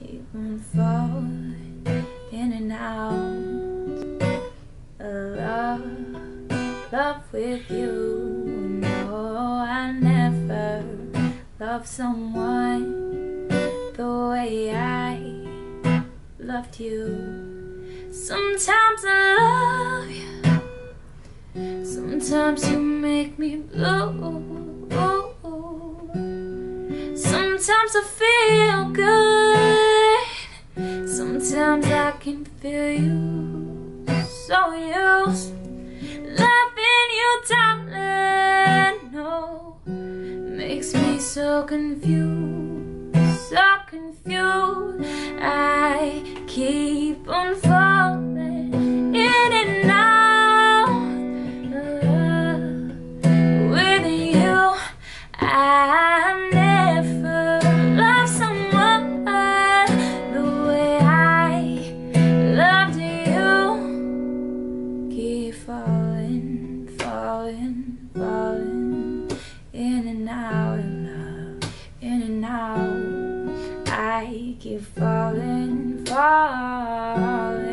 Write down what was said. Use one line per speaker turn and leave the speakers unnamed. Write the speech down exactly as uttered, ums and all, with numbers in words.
keep on falling in and out of love, love with you. No, I never loved someone the way I loved you. Sometimes I love you, sometimes you make me blue. Sometimes I feel good, sometimes I can feel you. So used loving you, darling. No, makes me so confused, so confused. I keep on falling in and out uh, with you. I never loved someone the way I loved you. Keep falling, falling, falling in and out of love, in and out. I keep falling, falling.